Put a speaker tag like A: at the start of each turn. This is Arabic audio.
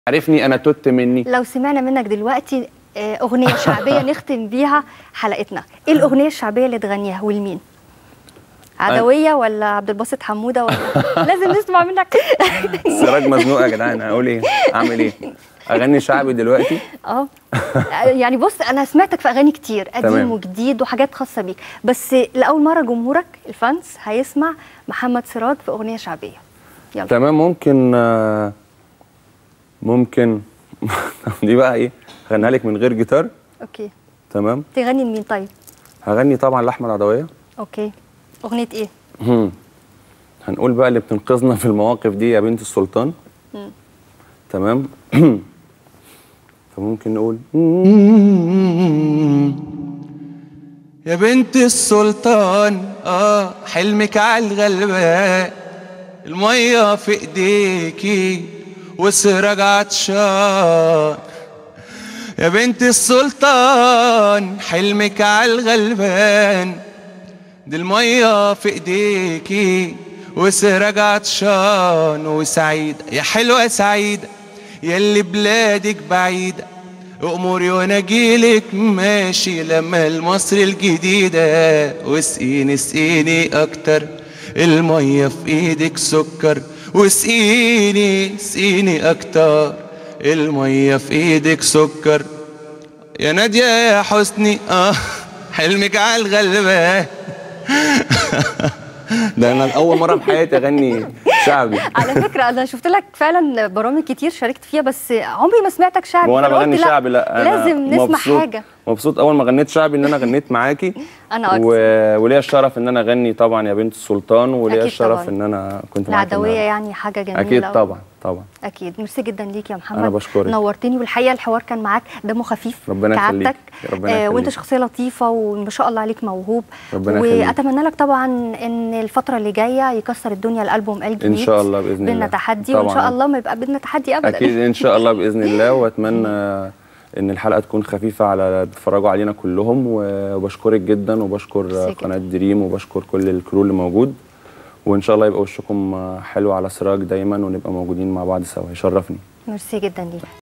A: عارفني انا توت مني.
B: لو سمعنا منك دلوقتي اغنيه شعبيه نختم بيها حلقتنا، ايه الاغنيه الشعبيه اللي تغنيها ولمين؟ عدويه ولا عبد الباسط حموده ولا لازم نسمع منك.
A: سراج مزنوق يا جدعان، هقول ايه؟ اعمل ايه؟ اغني شعبي دلوقتي؟
B: يعني بص، انا سمعتك في اغاني كتير قديم
A: تمام.
B: وجديد وحاجات خاصه بيك، بس لاول مره جمهورك الفانس هيسمع محمد سراج في اغنيه شعبيه. يلا.
A: تمام. ممكن دي بقى ايه؟ هغنيها لك من غير جيتار.
B: اوكي
A: تمام.
B: تغني لمين طيب؟
A: هغني طبعا لاحمد عدويه.
B: اوكي. اغنيه ايه؟
A: هنقول بقى اللي بتنقذنا في المواقف دي، يا بنت السلطان. تمام. فممكن نقول
C: يا بنت السلطان حلمك على الغلبان، المية في ايديكي وسراج عطشان. يا بنت السلطان حلمك على الغلبان، دي المية في ايديكي وسراج عطشان. وسعيدة يا حلوة سعيدة ياللي بلادك بعيدة، أموري وانا جيلك ماشي لما المصر الجديدة. واسقيني اسقيني اكتر، المية في ايدك سكر. واسقيني اسقيني اكتر، المية في ايدك سكر. يا نادية يا حسني حلمك على الغلبان.
A: ده انا اول مره في حياتي اغني شعبي.
B: على فكره انا شفت لك فعلا برامج كتير شاركت فيها، بس عمري ما سمعتك شعبي.
A: وانا بغني شعبي؟ لا، أنا
B: لازم نسمع
A: مبسوط.
B: حاجه.
A: مبسوط اول ما غنيت شعبي ان انا غنيت معاكي.
B: انا اكتر.
A: وليا الشرف ان انا اغني طبعا يا بنت السلطان، وليا الشرف
B: طبعاً.
A: ان انا كنت معاكي.
B: العدويه يعني حاجه جميله.
A: اكيد طبعا طبعا.
B: اكيد. ميرسي جدا ليك يا محمد.
A: انا بشكرك.
B: نورتني، والحقيقه الحوار كان معاك دمه خفيف.
A: ربنا يخليك. ربنا يخليك.
B: وانت شخصيه لطيفه وما شاء الله عليك موهوب.
A: ربنا يخليك.
B: واتمنى لك طبعا ان الفتره اللي جايه يكسر الدنيا الالبوم الجديد
A: ان شاء الله باذن الله.
B: بدنا تحدي، وان شاء الله ما يبقى بدنا تحدي ابدا.
A: اكيد ان شاء الله باذن الله. واتمنى ان الحلقه تكون خفيفه على اللي بيتفرجوا علينا كلهم. وبشكرك جدا، وبشكر قناه دريم، وبشكر كل الكرو اللي موجود. وان شاء الله يبقى وشكم حلو على سراج دايما، ونبقى موجودين مع بعض سوا. يشرفني.
B: ميرسي جدا ليك.